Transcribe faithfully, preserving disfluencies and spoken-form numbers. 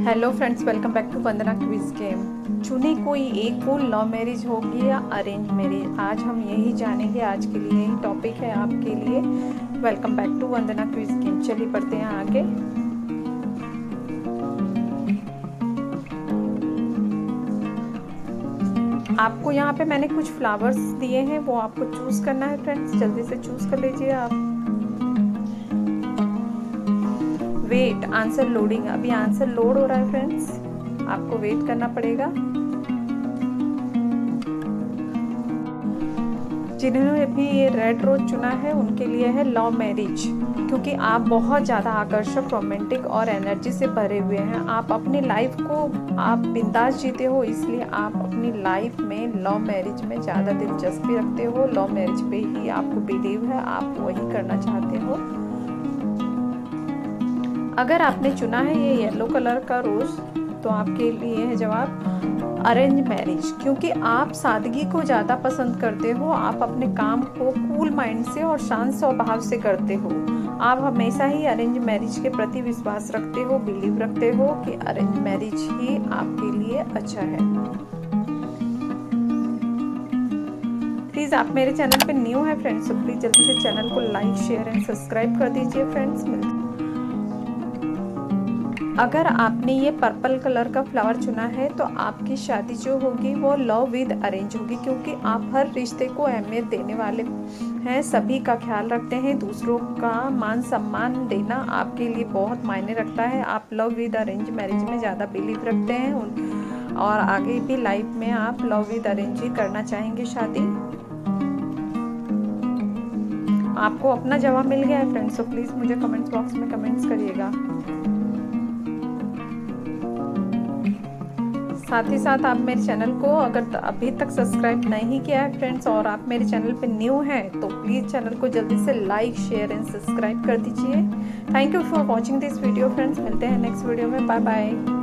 Hello friends, welcome back to Vandana quiz game. चुने कोई एक को लव मैरिज होगी या अरेंज मैरिज, आज हम यही जानेंगे। आज के लिए यही टॉपिक है आपके लिए। Welcome back to Vandana quiz game. चलिए पढ़ते हैं आगे। आपको यहाँ पे मैंने कुछ फ्लावर्स दिए हैं, वो आपको चूज करना है फ्रेंड्स। जल्दी से चूज कर लीजिए आप। Wait, answer loading. अभी आंसर लोड हो रहा है फ्रेंड्स, आपको वेट करना पड़ेगा। जिन्होंने भी ये रेड रोज चुना है उनके लिए है लव मैरिज, क्योंकि आप बहुत ज़्यादा आकर्षक, रोमांटिक और एनर्जी से भरे हुए हैं। आप अपनी लाइफ को आप बिंदास जीते हो, इसलिए आप अपनी लाइफ में लव मैरिज में ज़्यादा दिलचस्पी रखते हो। लव मैरिज पे ही आपको बिलीव है, आप वही करना चाहते हो। अगर आपने चुना है ये येलो कलर का रोज, तो आपके लिए है जवाब अरेंज मैरिज, क्योंकि आप सादगी को ज़्यादा पसंद करते हो। आप अपने काम को कूल माइंड से और शांत स्वभाव से करते हो। आप हमेशा ही अरेंज मैरिज के प्रति विश्वास रखते हो, बिलीव रखते हो कि अरेंज मैरिज ही आपके लिए अच्छा है। प्लीज़ आप मेरे चैनल पे न्यू है फ्रेंड्स, तो प्लीज़ जल्दी से चैनल को लाइक, शेयर एंड सब्सक्राइब कर दीजिए फ्रेंड्स। मिलते अगर आपने ये पर्पल कलर का फ्लावर चुना है तो आपकी शादी जो होगी वो लव विद अरेंज होगी, क्योंकि आप हर रिश्ते को अहमियत देने वाले हैं, सभी का ख्याल रखते हैं। दूसरों का मान सम्मान देना आपके लिए बहुत मायने रखता है। आप लव विद अरेंज मैरिज में ज़्यादा बिलीव रखते हैं और आगे भी लाइफ में आप लव विद अरेंज ही करना चाहेंगे शादी। आपको अपना जवाब मिल गया है फ्रेंड्स, तो प्लीज़ मुझे कमेंट्स बॉक्स में कमेंट्स करिएगा। साथ ही साथ आप मेरे चैनल को अगर अभी तक सब्सक्राइब नहीं किया है फ्रेंड्स, और आप मेरे चैनल पे न्यू हैं, तो प्लीज़ चैनल को जल्दी से लाइक, शेयर एंड सब्सक्राइब कर दीजिए। Thank you for watching this video friends. मिलते हैं नेक्स्ट वीडियो में। Bye bye.